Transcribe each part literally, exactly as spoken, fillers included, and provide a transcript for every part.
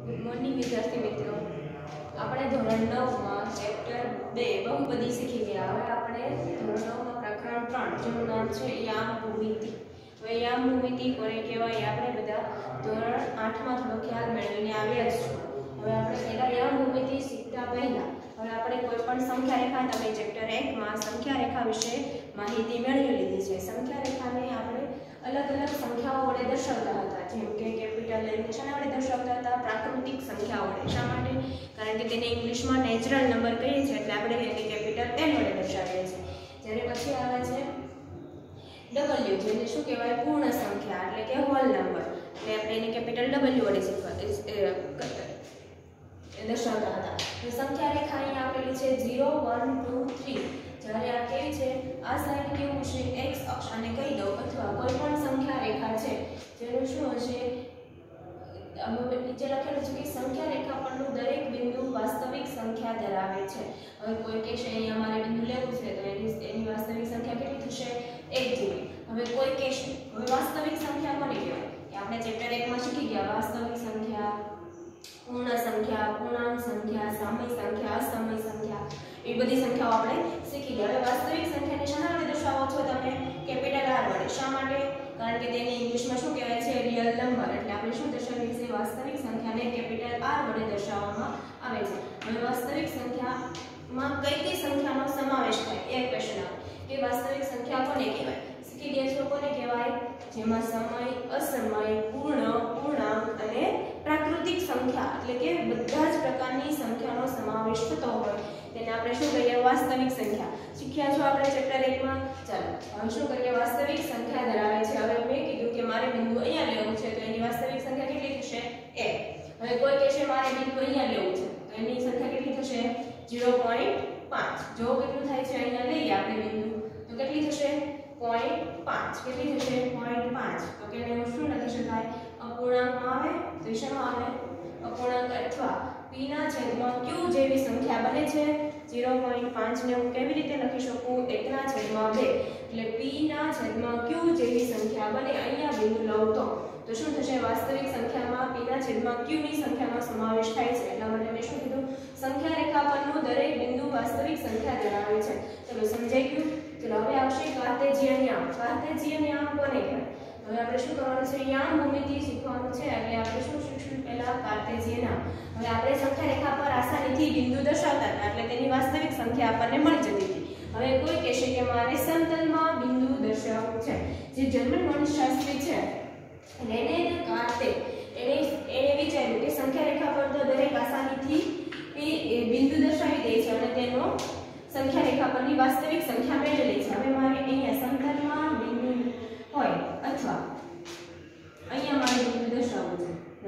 Good morning विद्यार्थी मित्रों। આપણે ધોરણ નવ માં ચેપ્ટર બે બહુપદી શીખી ગયા। હવે આપણે ધોરણ નવ માં પ્રકરણ ત્રણ જેનું નામ છે યામ ભૂમિતિ। હવે યામ ભૂમિતિ કોને કહેવાય આપણે બધા ધોરણ આઠ માં થોડો ખ્યાલ મેળવીને આવ્યા છીએ। હવે આપણે પહેલા યામ ભૂમિતિ શીખતા પહેલા હવે આપણે કોઈ પણ સંખ્યા રેખા તમે ચેપ્ટર એક માં સંખ્યા રેખા વિશે માહિતી મેળવી લીધી છે। સંખ્યા રેખાને આપણે अलग अलग संख्याओं वडे दर्शावता हता, जेम के केपिटल लेटर शाना वडे दर्शावता हता प्राकृतिक संख्याओं वडे। शा माटे? कारण के तेने इंग्लिश में नेचरल नंबर कहीए छे એટલે આપણે એને કેપિટલ એન વડે દર્શાવીએ છીએ। જ્યારે પછી આવે છે ડબલ્યુ, જેને શું કહેવાય પૂર્ણ સંખ્યા એટલે કે હોલ નંબર, એટલે આપણે એને કેપિટલ ડબલ્યુ વડે શીખવા દર્શાવતા હતા। તો સંખ્યા રેખા અહીં આપેલી છે ઝીરો વન ટુ થ્રી। જ્યારે આ કેવી છે આ સાઈડ કેવું છે x અક્ષ અને કહી દો અથવા કોઈ પણ સંખ્યા રેખા છે જેનું શું હશે અમે નીચે લખેલું છે કે સંખ્યા રેખા પરનું દરેક બિંદુ વાસ્તવિક સંખ્યા ધરાવે છે। હવે કોઈ કહેશે અહીં અમારે બિંદુ લેવું છે તો એની એની વાસ્તવિક સંખ્યા કેટલી થશે એક જેવી। હવે કોઈ કહેશે હવે વાસ્તવિક સંખ્યા કોને કહેવાય એ આપણે ચેપ્ટર એક માં શીખી ગયા। વાસ્તવિક સંખ્યા, પૂર્ણ સંખ્યા, પૂર્ણાંક સંખ્યા, સમય સંખ્યા, અસમય સંખ્યા એ બધી સંખ્યાઓ આપણે શીખી ગયા। હવે વાસ્તવિક સંખ્યાને શાના વડે દર્શાવો છો તમે કેપિટલ આર વડે। શા માટે? કારણ કે તેને ઇંગ્લિશમાં શું કહેવાય છે રિયલ નંબર, એટલે આપણે શું દર્શાવીએ છીએ વાસ્તવિક સંખ્યાને કેપિટલ આર વડે દર્શાવવામાં આવે છે। હવે વાસ્તવિક સંખ્યામાં કઈ કઈ સંખ્યાનો સમાવેશ થાય એ ક્વેશ્ચન આવે કે વાસ્તવિક સંખ્યા કોને કહેવાય। શીખી ગયા છો કોને કહેવાય? જેમાં સમય, અસમય, પૂર્ણ, પૂર્ણાંક અને પ્રાકૃતિક સંખ્યા એટલે કે બધા જ પ્રકારની સંખ્યાનો સમાવેશ થતો હોય તેને આપણે શું કહીએ વાસ્તવિક સંખ્યા। શીખ્યા છો આપણે ચેપ્ટર એક માં। ચાલો હવે શું કરીએ વાસ્તવિક સંખ્યા ધરાવે છે। હવે મેં કીધું કે મારે બિંદુ અહીંયા લેવું છે તો એની વાસ્તવિક સંખ્યા કેટલી થશે એક। હવે કોઈ કહેશે મારે બિંદુ અહીંયા લેવું છે તો એની સંખ્યા કેટલી થશે ઝીરો પોઈન્ટ પાંચ। જો કેટલું થાય છે અહીંયા લઈએ આપણે બિંદુ તો કેટલી થશે પોઈન્ટ પાંચ। કેટલી થશે પોઈન્ટ પાંચ। તો કે એને શું લખી શકાય અપૂર્ણાંકમાં આવે તો શેમાં આવે અપૂર્ણાંક અથવા p ના છેદમાં q જેવી સંખ્યા બને છે। ઝીરો પોઈન્ટ પાંચ ને હું કેવી રીતે લખી શકું એક ના છેદમાં બે એટલે p ના છેદમાં q જેવી સંખ્યા બને અહીંયા બિંદુ લઉં તો તો શું થશે વાસ્તવિક સંખ્યામાં p ના છેદમાં q ની સંખ્યાનો સમાવેશ થાય છે। એટલા માટે મેં શું કીધું સંખ્યા રેખા પરનું દરેક બિંદુ વાસ્તવિક સંખ્યા ધરાવે છે। ચલો સમજાઈ ગયું। ચલો હવે આવશે કાર્ટેશિયન યામ। કાર્ટેશિયન યામ કોને કહેવાય? હવે આપણે શું કરવાનું છે યામ ભૂમિતિ શીખવાનું છે એટલે આપણે શું શીખશું પહેલા કાર્ટેશિયન યામ। હવે આપણે સંખ્યા રેખા પર આસાનીથી બિંદુ દર્શાવતા હતા એટલે તેની વાસ્તવિક સંખ્યા આપણને મળી જતી હતી। હવે કોઈ કહેશે કે મારે સમતલમાં બિંદુ દર્શાવવું છે। જે જર્મન ગણિતશાસ્ત્રી છે રેને દેકાર્તે એને એને વિચાર્યું કે સંખ્યા રેખા પર તો દરેક આસાનીથી એ બિંદુ દર્શાવી દે છે અને તેનો સંખ્યા રેખા પરની વાસ્તવિક સંખ્યા મેળવી છે। હવે મારે અહીંયા સમતલમાં બિંદુ હોય અથવા અહીંયા મારે બિંદુ દર્શાવવું છે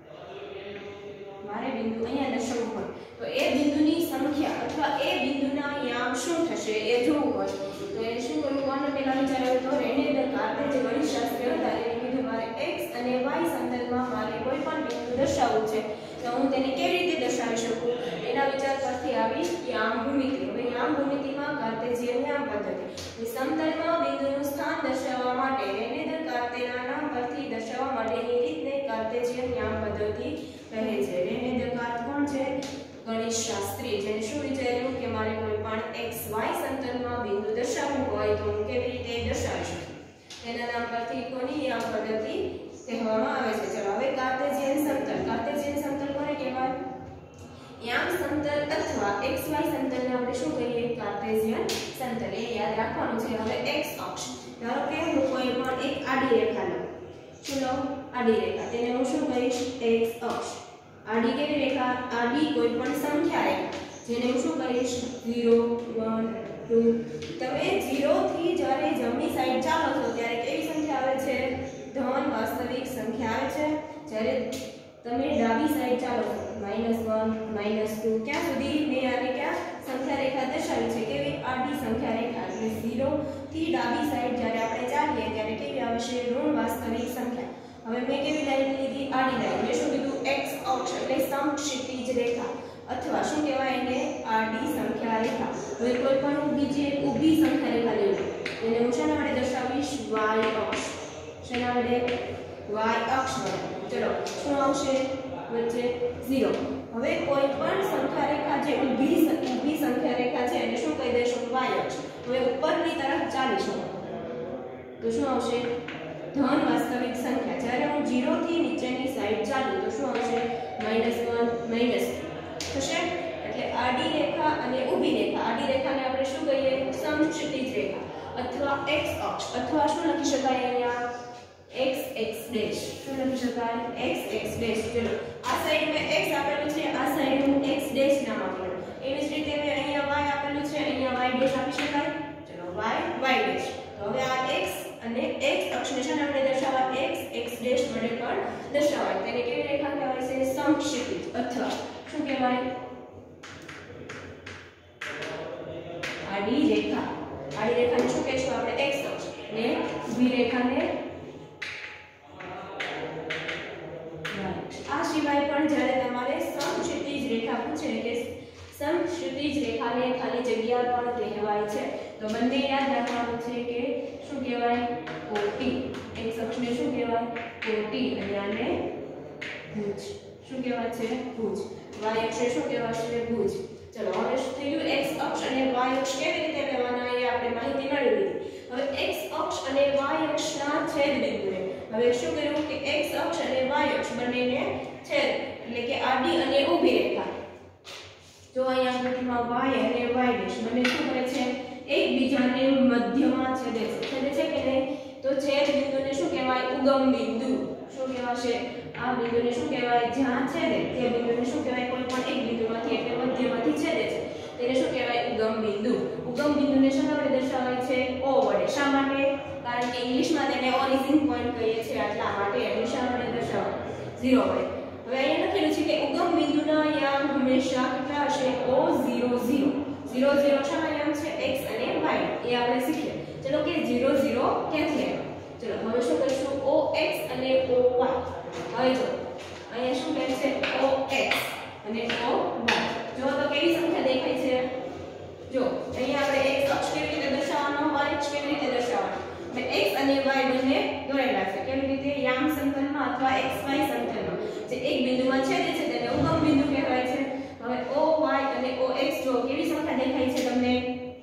મારે બિંદુ અહીંયા દર્શાવવું હોય તો એ બિંદુની સંખ્યા અથવા એ બિંદુના યામ શું થશે એ જોવું હોય તો એ શું કરવું આને પહેલા વિચાર્યું તો રેને દેકાર્તે જે ગણિતશાસ્ત્રી હતા એને કીધું મારે x અને y સમતલમાં મારે કોઈ પણ બિંદુ દર્શાવવું છે તો હું તેને કેવી રીતે દર્શાવી શકું એના વિચાર પરથી આવી યામ ભૂમિતિ। હવે યામ ભૂમિતિમાં કાર્ટેશિયન યામ પદ્ધતિ સમતલમાં બિંદુનું સ્થાન દર્શાવવા માટે રેને દેકાર્તેના નામ પરથી દર્શાવવા માટેની રીતને કાર્ટેશિયન યામ પદ્ધતિ કહે છે। રેને દેકાર્ત કોણ છે ગણિતશાસ્ત્રી જેને શું વિચાર્યું કે મારે કોઈ પણ x y સમતલમાં બિંદુ દર્શાવવું હોય તો હું કેવી રીતે દર્શાવી શકું તેના નામ પરથી કોની યામ પદ્ધતિ કહેવામાં આવે છે। ચલો હવે કાર્ટેશિયન સમતલ। કાર્ટેશિયન સમતલ કોને કહેવાય? યામ સમતલ અથવા xy સમતલને આપણે શું કહીએ કાર્ટેશિયન સમતલ। એ યાદ રાખવાનું છે। હવે x અક્ષ ધારો કે હું કોઈ પણ એક આડી રેખા લઉં શું લઉં આડી રેખા તેને હું શું કહીશ x અક્ષ। આડી કેવી રેખા આડી કોઈ પણ સંખ્યા રેખા જેને હું શું કહીશ ઝીરો વન ટુ। તમે ઝીરો થી જ્યારે જમણી સાઈડ ચાલો છો ત્યારે કેવી સંખ્યા આવે છે ધન વાસ્તવિક સંખ્યા આવે છે। જ્યારે તમે ડાબી સાઈડ ચાલો છો માઈનસ વન માઈનસ ટુ ક્યાં સુધી મેં આને ક્યાં સંખ્યા રેખા દર્શાવી છે કેવી આડી સંખ્યા રેખા એટલે ઝીરો થી ડાબી સાઈડ જ્યારે આપણે ચાલીએ ત્યારે કેવી આવશે ઋણ વાસ્તવિક સંખ્યા। હવે મેં કેવી લાઈન લીધી આડી લાઈન। મેં શું કીધું x અક્ષ એટલે સમક્ષિતિજ રેખા અથવા શું કહેવાય એને આડી સંખ્યા રેખા। હવે કોઈ પણ હું બીજી એક ઊભી સંખ્યા રેખા લઈ લઉં એને હું શેના વડે દર્શાવીશ y અક્ષ। શેના વડે y અક્ષ વડે। ચલો શું આવશે વચ્ચે ઝીરો. હવે કોઈ પણ સંખ્યા રેખા જે ઊભી ઊભી સંખ્યા રેખા છે એને શું કહી દઈશું? y અક્ષ. હવે ઉપરની તરફ ચાલીશું તો શું આવશે? ધન વાસ્તવિક સંખ્યા. જ્યારે હું ઝીરો થી નીચેની સાઈડ ચાલું તો શું આવશે? માઈનસ વન માઈનસ થશે. એટલે આડી રેખા અને ઊભી રેખા, આડી રેખાને આપણે શું કહીએ? સમક્ષિતિજ રેખા અથવા x અક્ષ, અથવા શું લખી શકાય અહીંયા? x x dash. શું લખી શકાય? x x dash. ચલો આ સાઈડ મેં x આપેલું છે, આ સાઈડ હું x ડેશ નામ આપેલું. એવી જ રીતે મેં અહીંયા y આપેલું છે, અહીંયા y ડેશ આપી શકાય. ચલો y y ડેશ. તો હવે આ x અને x અક્ષને છે ને આપણે દર્શાવવા x x ડેશ વડે પણ દર્શાવાય. તેને કેવી રેખા કહેવાય છે? સમક્ષિતિજ અથવા શું કહેવાય? આડી રેખા. આડી રેખાને શું કહેશું આપણે? x અક્ષ. ને ઊભી રેખાને આ સિવાય પણ જ્યારે તમારે સમક્ષિતિજ રેખા પૂછે કે સમક્ષિતિજ રેખાને ખાલી જગ્યા પણ કહેવાય છે તો બંને યાદ રાખવાનું છે કે શું કહેવાય? કોટી. x અક્ષને શું કહેવાય? કોટી. અને આને ભુજ. શું કહેવાય છે? ભુજ. y અક્ષને શું કહેવાય છે? ભુજ. ચલો હવે શું થયું? x અક્ષ અને y અક્ષ કેવી રીતે લેવાના એ આપણે માહિતી મેળવી લીધી. હવે x અક્ષ અને y અક્ષના છેદ બિંદુને હવે શું કર્યું કે x અક્ષ અને y અક્ષ બંનેને છેદ એટલે કે આડી અને ઊભી રેખા. જો અહીંયા આકૃતિમાં y અને y ડેશ બંને શું કરે છે? એકબીજાને મધ્યમાં છેદે છે. છેદે છે કે નહીં? તો છેદ બિંદુને શું કહેવાય? ઉગમ બિંદુ. શું કહેવાશે? આ બિંદુને શું કહેવાય? જ્યાં છેદે તે બિંદુને શું કહેવાય? કોઈ પણ એક બિંદુમાંથી એટલે મધ્યમાંથી છેદે છે તેને શું કહેવાય? ઉગમ બિંદુ. ઉગમ બિંદુને શેના વડે દર્શાવાય છે? O વડે. શા માટે? કારણ કે ઇંગ્લિશમાં તેને ઓરિજિન પોઈન્ટ કહીએ છીએ એટલા માટે એને શા વડે દર્શાવાય? ઝીરો વડે. હવે અહીંયા લખેલું છે કે ઉગમ બિંદુના યામ હંમેશા કેટલા હશે? O zero zero. Zero zero શાના યામ છે? x અને y. એ આપણે શીખીએ. ચલો કે ઝીરો ઝીરો ક્યાંથી આવ્યો? ચલો હવે શું કરીશું? ox અને oy. હવે જો અહીંયા શું કહે છે? ox અને oy. જો તો કેવી સંખ્યા દેખાય છે? જો અહીંયા આપણે x અક્ષ કેવી રીતે દર્શાવવાનો, y અક્ષ કેવી રીતે દર્શાવવાનો? મે x અને y બંને દોરેલા છે. કેવી રીતે? યામ સમતલમાં અથવા xy સમતલમાં. જે એક બિંદુમાં છેદે છે તેને ઉગમ બિંદુ કહેવાય છે. હવે oy અને ox જો કેવી સંખ્યા દેખાય છે તમને?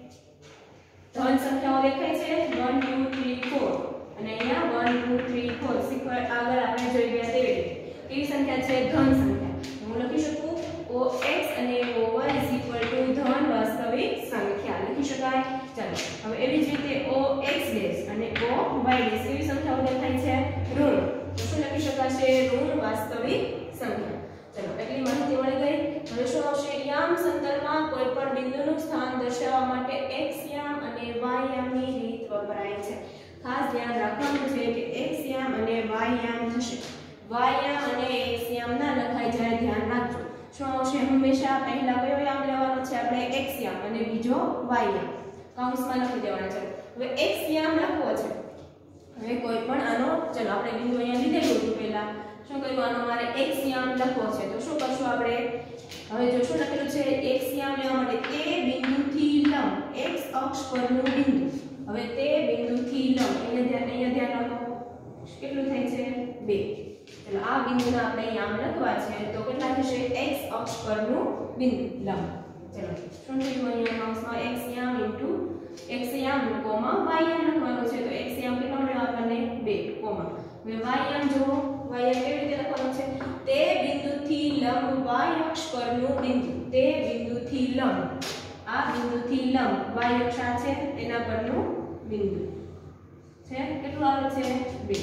ધન સંખ્યાઓ દેખાય છે. one two three four અને અહીંયા one two three four sequence આગળ આપણે જોઈ ગયા તેવી રીતે કેવી સંખ્યા છે? ધન સંખ્યા. હું લખી શકું ox અને oy ધન વાસ્તવિક સંખ્યા લખી શકાય. ચાલો હવે એવી જ રીતે ox ડેશ અને oy ડેશ કેવી સંખ્યાઓ દેખાય છે? ઋણ. તો શું લખી શકાશે? ઋણ વાસ્તવિક સંખ્યા. ચલો એટલી માહિતી મળી ગઈ. હવે શું આવશે? યામ સમતલમાં કોઈ પણ બિંદુનું સ્થાન દર્શાવવા માટે x યામ અને y યામની રીત વપરાય છે. ખાસ ધ્યાન રાખવાનું છે કે x યામ અને y યામ થશે. y યામ અને x યામ ના લખાય જાય ધ્યાન રાખજો. શું આવશે? હંમેશા પહેલા કયો યામ લેવાનો છે આપણે? x યામ અને બીજો y યામ કૌંસમાં લખી દેવાના છે. હવે x યામ લખવો છે. હવે કોઈ પણ આનો ચલો આપણે બિંદુ અહીંયા લીધેલું હતું પહેલા શું કરવાનું? મારે x યામ લખવો છે તો શું કરશું આપણે? હવે જો શું લખેલું છે? x યામ લેવા માટે તે બિંદુથી લંબ x અક્ષ પરનું બિંદુ. હવે તે બિંદુથી લંબ અહીંયા ધ્યાન અહીંયા ધ્યાન રાખો કેટલું થાય છે? બે. ચલો આ બિંદુના આપણે યામ લખવા છે તો કેટલા થશે? x અક્ષ પરનું બિંદુ લંબ. ચલો શું થયું? અહીંયા કૌંસમાં x યામ x યામ કોમા y યામ લખવાનું છે તો x યામ કેટલો મળ્યો આપણને? બે કોમા. હવે y યામ જો y યામ કેવી રીતે લખવાનું છે? તે બિંદુથી લંબ y અક્ષ પરનું બિંદુ. તે બિંદુથી લંબ આ બિંદુથી લંબ y અક્ષ આ છે તેના પરનું બિંદુ છે. કેટલું આવે છે? બે.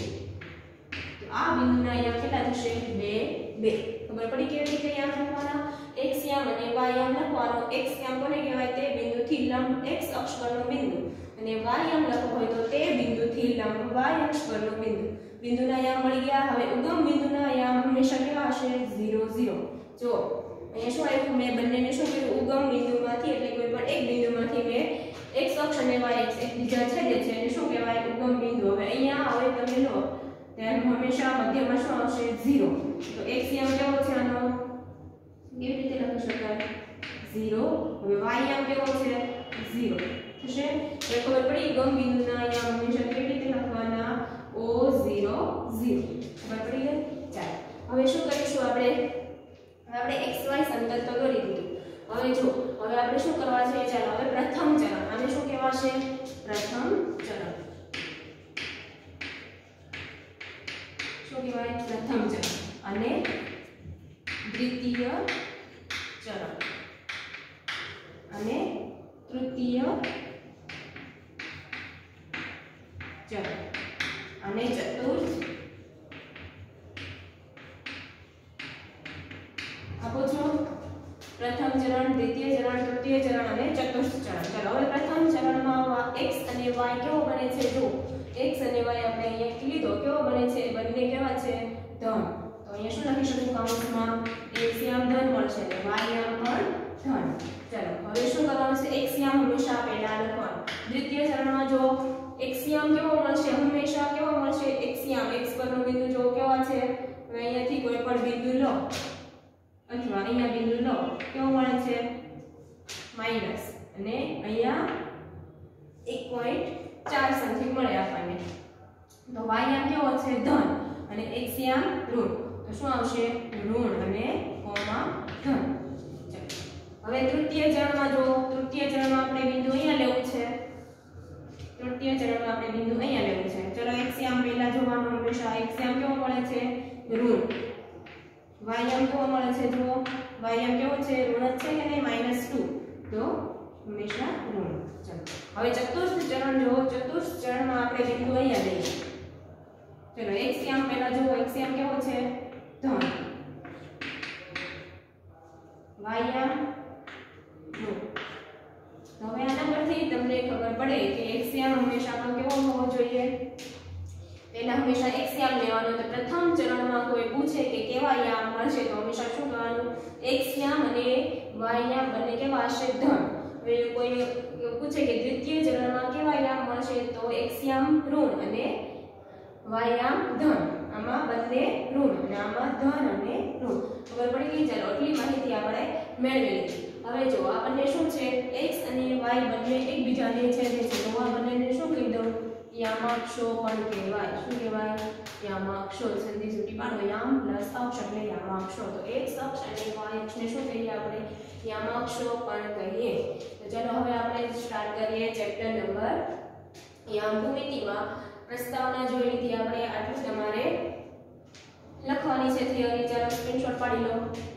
આ બિંદુના યામ કેટલા થશે? બે બે. ખબર પડી કેવી રીતે યામ લખવાના? x યામ અને y યામ લખવાનો. x યામ કોને કહેવાય? તે બિંદુથી લંબ x અક્ષ પરનું બિંદુ અને y યામ લખવો હોય તો તે બિંદુથી લંબ y અક્ષ પરનું બિંદુ. બિંદુના યામ મળી ગયા. હવે ઉગમ બિંદુના યામ હંમેશા કેવા હશે? Zero zero. જો અહીંયા શું આવ્યું? મેં બંનેને શું કર્યું? ઉગમ બિંદુમાંથી એટલે કોઈ પણ એક બિંદુમાંથી મેં x અક્ષ અને y અક્ષ એકબીજા છેદે છે એને શું કહેવાય? ઉગમ બિંદુ. હવે અહીંયા હવે તમે લો ત્યારે હંમેશા મધ્યમાં શું આવશે? ઝીરો. તો x યામ કેવો છે આનો? કેવી રીતે લખી શકાય? ઝીરો. હવે y યામ કેવો છે? ઝીરો થશે. હવે ખબર પડી ઉગમ બિંદુના યામ હંમેશા કેવી રીતે લખવાના? o zero zero. ખબર પડી ગઈ? ચાલો હવે શું કરીશું આપણે? હવે આપણે x y સમતલ તો દોરી દીધું. હવે જો હવે આપણે શું કરવા છે? ચાલો હવે પ્રથમ ચરણ, આને શું કહેવાશે? પ્રથમ ચરણ. શું કહેવાય? પ્રથમ ચરણ. અને દ્વિતીય ચરણ અને તૃતીય ચરણ અને ચતુર્થ. આપો છો પ્રથમ ચરણ, દ્વિતીય ચરણ, તૃતીય ચરણ અને ચતુર્થ ચરણ. ચલો હવે પ્રથમ ચરણમાં x અને y કેવો બને છે? જો x અને y આપણે અહીંયા લીધો, કેવો બને છે? બંને કેવા છે? ધન. તો અહીંયા શું લખી શકું કૌંસમાં? x યામ ધન મળશે અને y યામ પણ ધન. ચલો હવે શું કરવાનું છે? x યામ હંમેશા પહેલા લખવાનું. દ્વિતીય ચરણમાં જો x યામ કેવો મળશે? હંમેશા કેવો મળશે? x યામ, x પરનો બિંદુ જો કેવા છે? હવે અહીંયાથી કોઈ પણ બિંદુ લો અથવા અહીંયા બિંદુ લો, કેવો મળે છે? માઈનસ. અને અહીંયા એક પોઈન્ટ ચાર સમથિંગ મળે આપણને. તો y યામ કેવો છે? ધન અને x યામ ઋણ. તો શું આવશે? ઋણ અને કોમા ધન. હવે તૃતીય ચરણમાં જો તૃતીય ચરણમાં આપણે બિંદુ અહીંયા લેવું છે. તૃતીય ચરણમાં આપણે બિંદુ અહીંયા લેવું છે. ચલો x યામ પહેલા જોવાનું હંમેશા. x યામ કેવો મળે છે? ઋણ. y યામ કેવો મળે છે? જો y યામ કેવો છે? ઋણ જ છે કે નહીં? Minus two. તો હંમેશા ઋણ. ચલો હવે ચતુર્થ ચરણ જો ચતુર્થ ચરણમાં આપણે બિંદુ અહીંયા લઈએ. ચલો x યામ પહેલા જો x યામ કેવો છે? ધન. y યામ ઋણ. તો હવે આના પરથી તમને ખબર પડે કે x યામ હંમેશા આપણો કેવો હોવો જોઈએ? પહેલા હંમેશા x યામ લેવાનો. તો પ્રથમ ચરણમાં કોઈ પૂછે કે કેવા યામ મળશે, તો હંમેશા શું કરવાનું? x યામ અને y યામ બંને કેવા હશે? ધન. હવે કોઈ પૂછે કે દ્વિતીય ચરણમાં કેવા યામ મળશે, તો x યામ ઋણ અને y યામ ધન. આમાં બંને ઋણ અને આમાં ધન અને ઋણ. ખબર પડી ગઈ? ચાલો આટલી માહિતી આપણે મેળવી લીધી. હવે જો આપણને શું છે? x અને y બંને એકબીજાને છેદે છે. તો આ બંનેને શું કહી દઉં? યામાક્ષો પણ કહેવાય. શું કહેવાય? યામાક્ષો. સંધિ સૂટી પાડો. યામ પ્લસ અક્ષ એટલે યામાક્ષો. તો x અક્ષ અને y અક્ષને શું કહીએ આપણે? યામાક્ષો પણ કહીએ. તો ચાલો હવે આપણે સ્ટાર્ટ કરીએ ચેપ્ટર નંબર યામ ભૂમિતિમાં. પ્રસ્તાવના જોઈ લીધી આપણે. આટલું તમારે લખવાની છે થિયરી. ચાલો સ્ક્રીનશોટ પાડી લો.